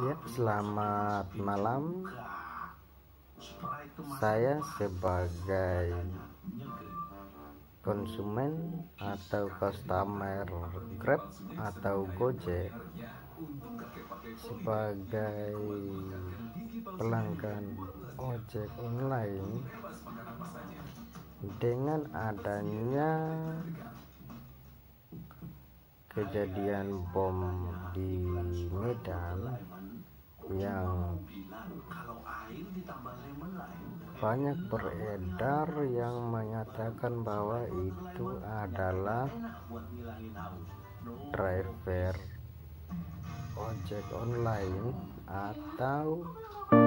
Ya, selamat malam. Saya sebagai konsumen atau customer Grab atau Gojek, sebagai pelanggan ojek online, dengan adanya kejadian bom di Medan yang banyak beredar yang menyatakan bahwa itu adalah driver ojek online atau